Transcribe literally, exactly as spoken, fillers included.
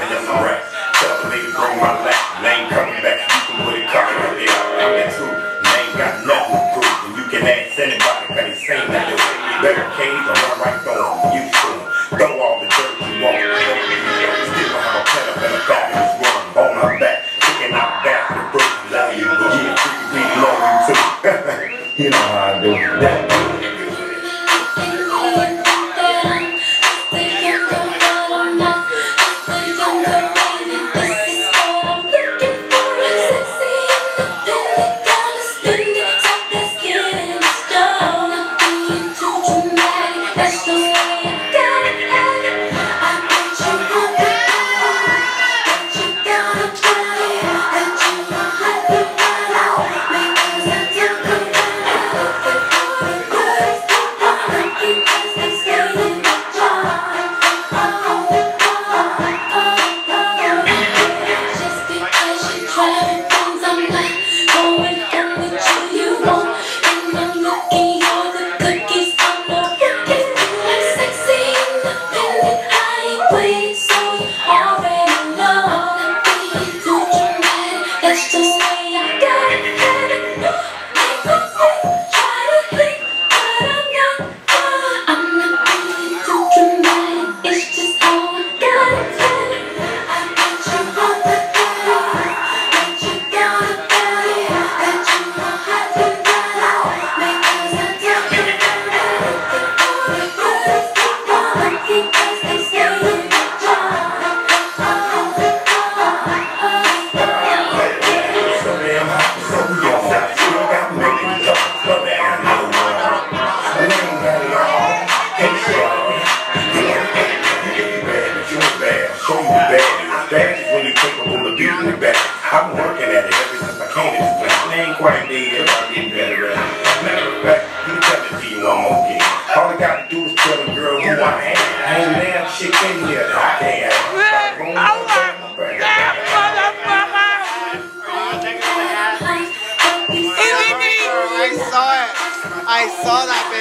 that's a rap. Tell the nigga bring my lap, and I ain't coming back. You can put it covered up there. I'm that truth, and I ain't got nothing to prove. And you can ask anybody, cause they seen that they better cage or run right through them. You should throw all the dirt you want. Still have a pen up in the back of this room, on my back, kicking out back the brook. Love you, but yeah, we love you too. You know how I do that. I'm working at it ever since I came to this place. It ain't quite there, but I'm getting better at it. Matter of fact, let me tell it to you one more again. All I gotta do is tell a girl who I am. I ain't damn shit in here that I can't have. I saw it. I saw that.